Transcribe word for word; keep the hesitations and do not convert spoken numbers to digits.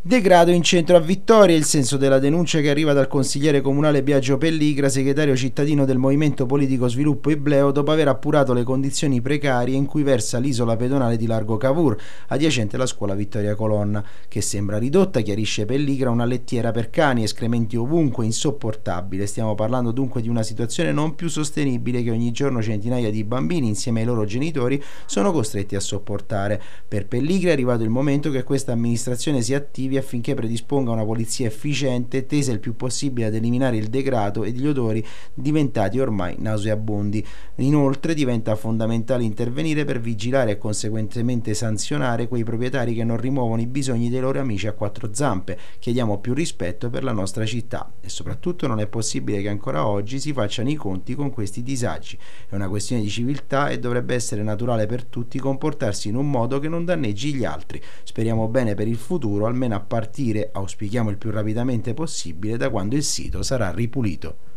Degrado in centro a Vittoria, il senso della denuncia che arriva dal consigliere comunale Biagio Pelligra, segretario cittadino del Movimento Politico Sviluppo Ibleo, dopo aver appurato le condizioni precarie in cui versa l'isola pedonale di Largo Cavour, adiacente alla scuola Vittoria Colonna, che sembra ridotta, chiarisce Pelligra, una lettiera per cani, escrementi ovunque, insopportabile. Stiamo parlando dunque di una situazione non più sostenibile che ogni giorno centinaia di bambini, insieme ai loro genitori, sono costretti a sopportare. Per Pelligra è arrivato il momento che questa amministrazione si attivi affinché predisponga una polizia efficiente tesa il più possibile ad eliminare il degrado e gli odori diventati ormai nauseabondi. Inoltre diventa fondamentale intervenire per vigilare e conseguentemente sanzionare quei proprietari che non rimuovono i bisogni dei loro amici a quattro zampe. Chiediamo più rispetto per la nostra città e soprattutto non è possibile che ancora oggi si facciano i conti con questi disagi. È una questione di civiltà e dovrebbe essere naturale per tutti comportarsi in un modo che non danneggi gli altri. Speriamo bene per il futuro, almeno a partire, auspichiamo il più rapidamente possibile, da quando il sito sarà ripulito.